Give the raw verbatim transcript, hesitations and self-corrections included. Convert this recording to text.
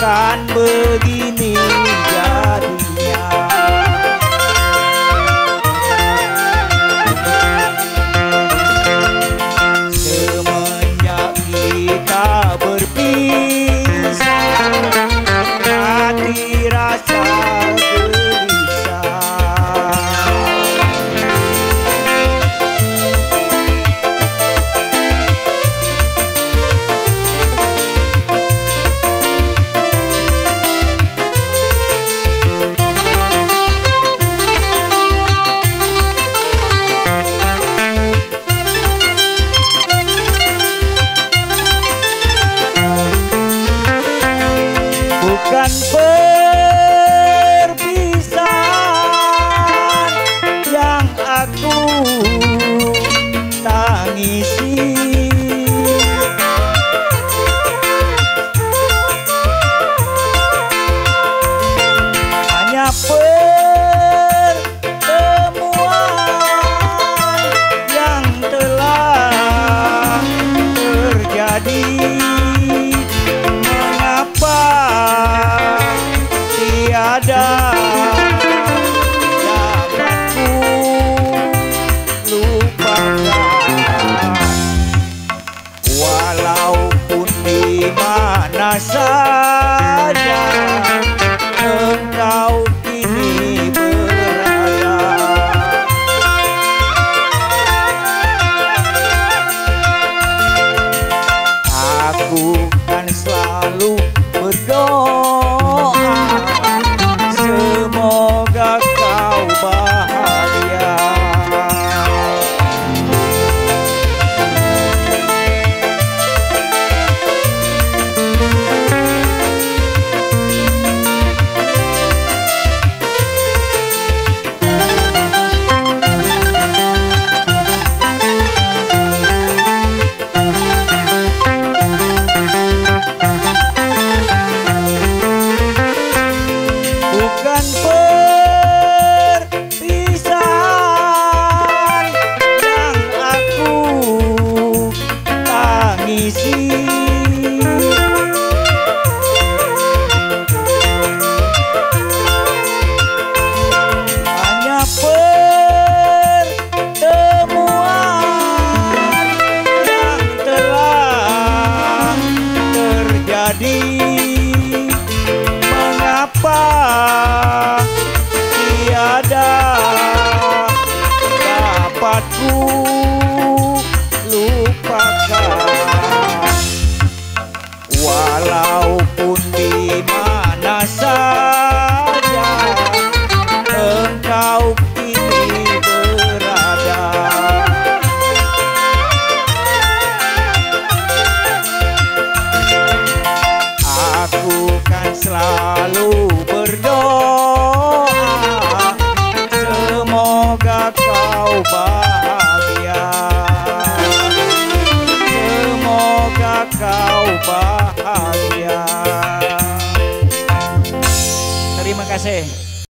Kan begini jadinya. Semenjak kita berpisah, hati rasa gelisah. Bukan perpisahan yang aku tangisi, hanya pertemuan yang telah terjadi. Tiada dapat ku lupakan, walaupun di mana saja engkau kini berada. Aku kan selalu berdoa, semoga kau bahagia. Bukan perpisahan yang aku tangisi, hanya pertemuan yang telah terjadi. Mengapa tiada dapat ku lupakan, walaupun di mana saja engkau kini berada. Aku kan selalu berdoa, semoga kau bahagia, semoga kau bahagia. Terima kasih.